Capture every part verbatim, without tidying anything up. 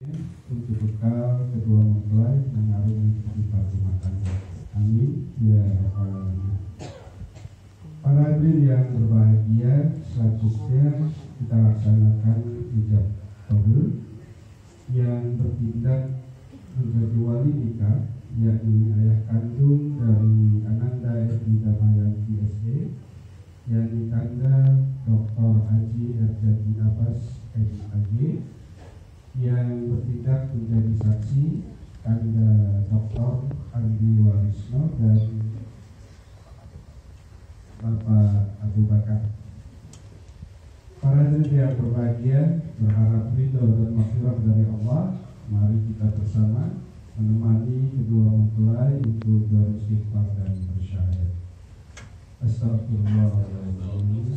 untuk bekal kedua mempelai mengarungi kehidupan rumah tangga. Amin ya rabbal alamin. Para hadirin yang berbahagia, selanjutnya kita laksanakan ijab kabul yang bertindak menjadi wali nikah, yakni ayah kandung dari Ananda Erni Damayanti S E yang ditanda Doktor Haji Erjadi Abbas M A G, yang bertindak menjadi saksi tanda Doktor Andi Warisno dan Bapak Abu Bakar. Para hadirin yang berbahagia, berharap ridho dan maghfirah dari Allah, mari kita bersama menemani kedua mempelai untuk beristighfar dan bersyahadat. Astagfirullahaladzim,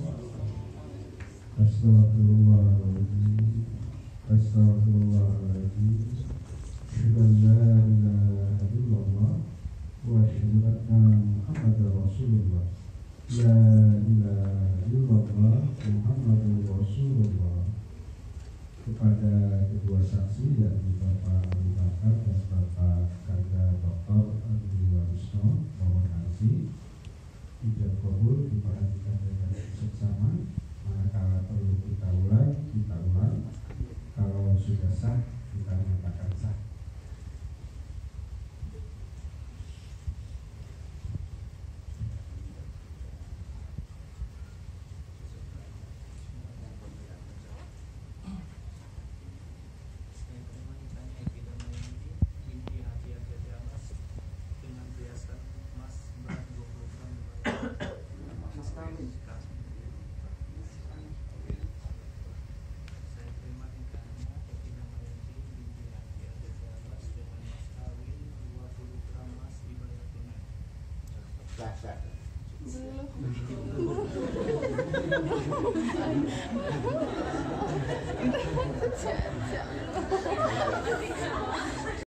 Astagfirullahaladzim, Astagfirullahaladzim. Asyhadu an la ilaha illallah wa asyhadu anna Muhammadar Rasulullah. La ilaha illallah Muhammadur Rasulullah. Kepada kedua saksi yakni Bapak Abu Bakar dan Bapak Kanda Doktor Andi Warisno, mohon kasih ijab kabul diperhatikan dengan seksama. Manakala perlu kita ulang, kita ulang. Kalau sudah sah, kita nyatakan sah.